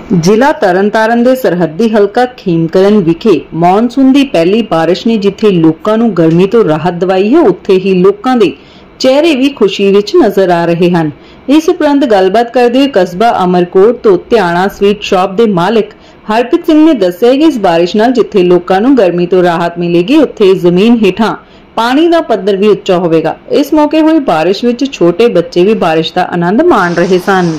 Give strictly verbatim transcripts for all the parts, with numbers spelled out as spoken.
ਜ਼ਿਲ੍ਹਾ ਤਰਨਤਾਰਨ ਦੇ ਸਰਹੱਦੀ ਹਲਕਾ ਖੇਮਕਰਨ ਵਿਖੇ ਮੌਨਸੂਨ ਦੀ ਪਹਿਲੀ ਬਾਰਿਸ਼ ਨੇ ਜਿੱਥੇ ਲੋਕਾਂ ਨੂੰ ਗਰਮੀ ਤੋਂ ਰਾਹਤ ਦਿਵਾਈ ਹੈ, ਉੱਥੇ ਹੀ ਲੋਕਾਂ ਦੇ ਚਿਹਰੇ ਵੀ ਖੁਸ਼ੀ ਵਿੱਚ ਨਜ਼ਰ ਆ ਰਹੇ ਹਨ। ਇਸ ਉਪਰੰਤ ਗੱਲਬਾਤ ਕਰਦੇ ਹੋਏ ਕਸਬਾ ਅਮਰਕੋਟ ਤੋਂ ਧਿਆਣਾ ਸਵੀਟ ਸ਼ਾਪ ਦੇ ਮਾਲਕ ਹਰਪ੍ਰੀਤ ਸਿੰਘ ਨੇ ਦੱਸਿਆ ਕਿ ਇਸ ਬਾਰਿਸ਼ ਨਾਲ ਜਿੱਥੇ ਲੋਕਾਂ ਨੂੰ ਗਰਮੀ ਤੋਂ ਰਾਹਤ ਮਿਲੇਗੀ, ਉੱਥੇ ਜ਼ਮੀਨ ਹੇਠਾਂ ਪਾਣੀ ਦਾ ਪੱਧਰ ਵੀ ਉੱਚਾ ਹੋਵੇਗਾ। ਇਸ ਮੌਕੇ ਹੋਈ ਬਾਰਿਸ਼ ਵਿੱਚ ਛੋਟੇ ਬੱਚੇ ਵੀ ਬਾਰਿਸ਼ ਦਾ ਆਨੰਦ ਮਾਣ ਰਹੇ ਸਨ।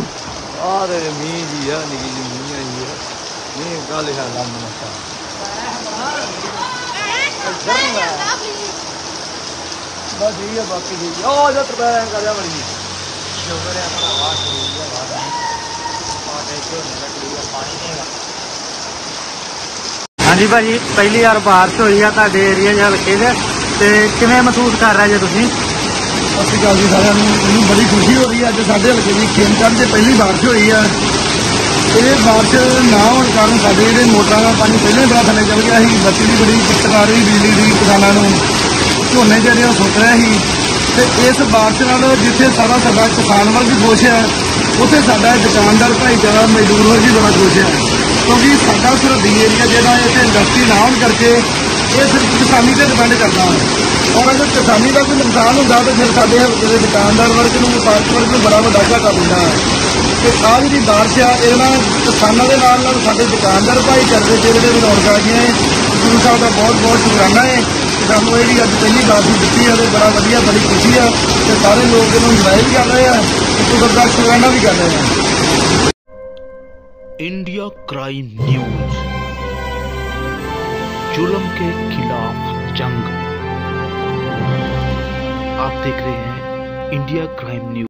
हाँ जी भाजी, पहली बार बारिश हुई है तुहाडे एरिया च हल्के च ते किवें महसूस कर रहे जे तुसीं? सत श्री अकाल जी सारिਆਂ ਨੂੰ। ਮੈਨੂੰ बड़ी खुशी हो रही है। अज साडे हल्के दी खेमकरण च पहली बारिश हुई है। ये बारिश ना होने कारण साडे जिहड़े मोटरां दा पानी पहले ही बड़ा थल्ले चल गया सी। बत्ती दी बड़ी दिक्कत आ रही, बिजली दी किसानां नूं झोने ਜਿਹੜੇ ਸੁੱਕ ਰਹੇ ਸੀ ਤੇ ਇਸ ਬਾਰਿਸ਼ ਨਾਲ ਜਿੱਥੇ ਸਾਰਾ ਸਾਡਾ ਕਿਸਾਨ ਵਰਗ ਖੁਸ਼ ਹੈ, ਉੱਥੇ ਸਾਡਾ ਦੁਕਾਨਦਾਰ ਭਾਈਚਾਰਾ ਮਜ਼ਦੂਰ ਵਰਗ ਵੀ ਬੜਾ ਖੁਸ਼ ਹੈ, ਕਿਉਂਕਿ ਸਾਡਾ ਸਰਹੱਦੀ ਏਰੀਆ ਜਿਹੜਾ ਇੱਥੇ ਇੰਡਸਟਰੀ ਨਾ ਹੋਣ ਕਰਕੇ ਇਹ ਸਿਰਫ ਕਿਸਾਨੀ ਤੇ ਡਿਪੈਂਡ ਕਰਦਾ ਹੈ। ਔਰ ਅਗਰ ਕਿਸਾਨੀ ਦਾ ਕੋਈ ਨੁਕਸਾਨ ਹੁੰਦਾ ਤਾਂ ਫਿਰ ਸਾਡੇ ਹਲਕੇ ਦੇ ਦੁਕਾਨਦਾਰ ਵਰਗ ਨੂੰ, ਵਪਾਰਕ ਵਰਗ ਨੂੰ ਬੜਾ ਵੱਡਾ ਘਾਟਾ ਪੈਂਦਾ ਹੈ। ਤੇ ਆਹ ਜਿਹੜੀ ਬਾਰਿਸ਼ ਆ ਇਹਦੇ ਨਾਲ ਕਿਸਾਨਾਂ ਦੇ ਨਾਲ ਨਾਲ ਸਾਡੇ ਦੁਕਾਨਦਾਰ ਭਾਈਚਾਰੇ ਦੇ ਜਿਹੜੇ ਵੀ ਰੌਣਕਾਂ ਆ ਗਈਆਂ। ਗੁਰੂ ਸਾਹਿਬ ਦਾ ਬਹੁਤ ਬਹੁਤ ਸ਼ੁਕਰਾਨਾ ਹੈ ਕਿ ਸਾਨੂੰ ਇਹ ਜਿਹੜੀ ਅੱਜ ਪਹਿਲੀ ਬਾਰਿਸ਼ ਦਿੱਤੀ ਹੈ ਤੇ ਬੜਾ ਵਧੀਆ, ਬੜੀ ਖੁਸ਼ੀ ਆ ਤੇ ਸਾਰੇ ਲੋਕ ਇਹਨੂੰ ਇੰਜੋਏ ਵੀ ਕਰ ਰਹੇ ਆ ਤੇ ਕੁਦਰਤ ਦਾ ਸ਼ੁਕਰਾਨਾ ਵੀ ਕਰ ਰਹੇ ਆ। इंडिया क्राइम न्यूज, जुल्म के खिलाफ जंग। आप देख रहे हैं इंडिया क्राइम न्यूज।